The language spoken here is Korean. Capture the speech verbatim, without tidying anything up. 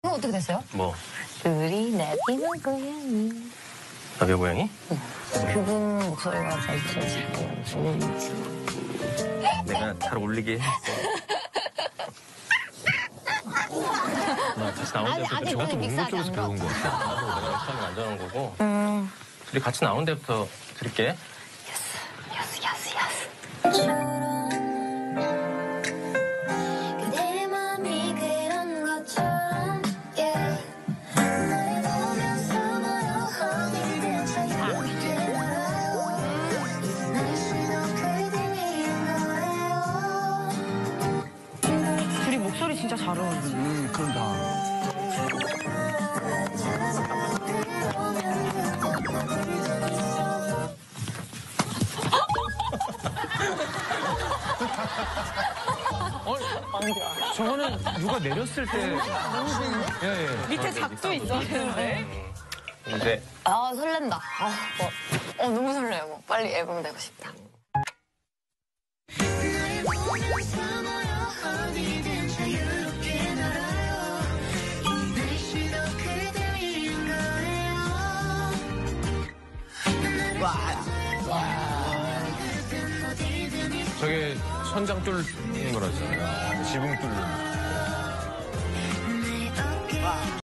그거 어떻게 됐어요? 뭐? 우리 나비는 고양이. 나비 고양이? 응. 그분 목소리가 제일 잘 어울리지. 내가 잘 어울리게 했어. 나 다시 나온 데부터 아직 저것도 믹스 아직 안 배운 거 같아. 나도 내가 처음에 만져놓은 거고. 음. 둘이 같이 나온 데부터 드릴게. 야스, 야스, 야스. 그대 맘이 그런 것처럼 yeah. 날 보면서 멀어 어디든 자유롭게 날아요. 날씨도 그대 위인 거예요. 둘이 목소리 진짜 잘 어울려. 음, 그런다. 저거는 누가 내렸을 때. 예, 예. 밑에 작도 있었는데. 이제 아, 설렌다. 아, 뭐. 어, 너무 설레요. 뭐. 빨리 앨범 내고 싶다. 날 보면서 멀어 어디든 자유롭게 날아요. 이 날씨도 그대 위인 거예요. 저게 천장 뚫는 거라 했잖아요. 지붕 뚫는.